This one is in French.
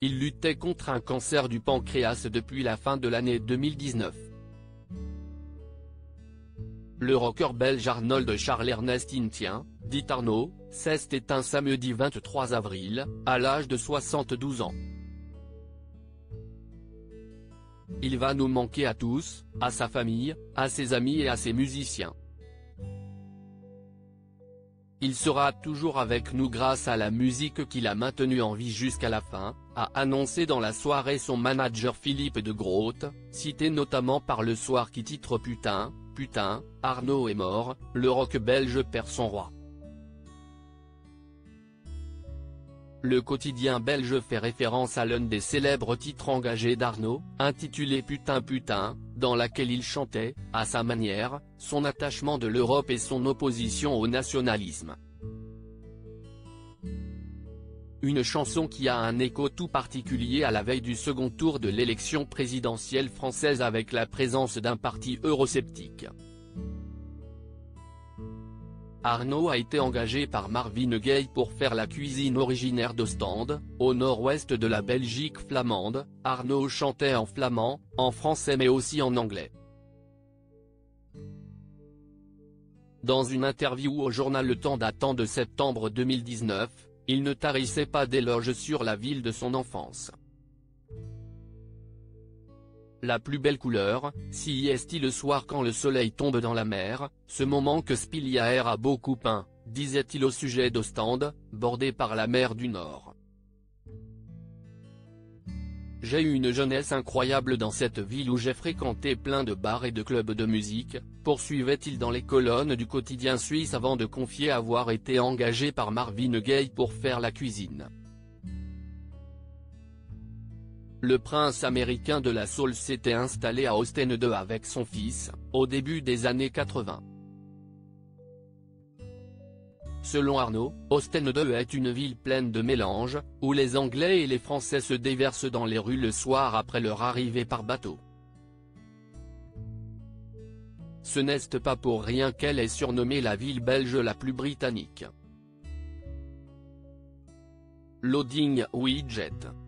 il luttait contre un cancer du pancréas depuis la fin de l'année 2019. Le rocker belge Arnold Charles Ernest Intien, dit Arnaud, s'est éteint samedi 23 avril, à l'âge de 72 ans. Il va nous manquer à tous, à sa famille, à ses amis et à ses musiciens. Il sera toujours avec nous grâce à la musique qu'il a maintenue en vie jusqu'à la fin, a annoncé dans la soirée son manager Philippe de Groot, cité notamment par Le Soir qui titre Putain, putain, Arnaud est mort, le rock belge perd son roi. Le quotidien belge fait référence à l'un des célèbres titres engagés d'Arnaud, intitulé Putain putain, dans laquelle il chantait, à sa manière, son attachement de l'Europe et son opposition au nationalisme. Une chanson qui a un écho tout particulier à la veille du second tour de l'élection présidentielle française avec la présence d'un parti eurosceptique. Arnaud a été engagé par Marvin Gaye pour faire la cuisine originaire d'Ostende, au nord-ouest de la Belgique flamande. Arnaud chantait en flamand, en français mais aussi en anglais. Dans une interview au journal Le Temps datant de septembre 2019, il ne tarissait pas d'éloges sur la ville de son enfance. La plus belle couleur, si est-il le soir quand le soleil tombe dans la mer, ce moment que Spiliaer a beaucoup peint, disait-il au sujet d'Ostende, bordée par la mer du Nord. J'ai eu une jeunesse incroyable dans cette ville où j'ai fréquenté plein de bars et de clubs de musique, poursuivait-il dans les colonnes du quotidien suisse avant de confier avoir été engagé par Marvin Gaye pour faire la cuisine. Le prince américain de la soul s'était installé à Ostende avec son fils, au début des années 80. Selon Arnaud, Ostende est une ville pleine de mélanges, où les Anglais et les Français se déversent dans les rues le soir après leur arrivée par bateau. Ce n'est pas pour rien qu'elle est surnommée la ville belge la plus britannique. Loading Widget.